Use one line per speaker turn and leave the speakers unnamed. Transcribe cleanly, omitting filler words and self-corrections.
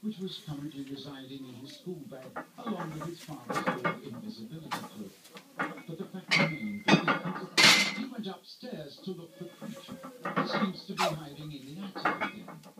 which was currently residing in his school bag along with his father's old invisibility cloak. But the fact remained that he went upstairs to look for creature. He seems to be hiding in the attic again.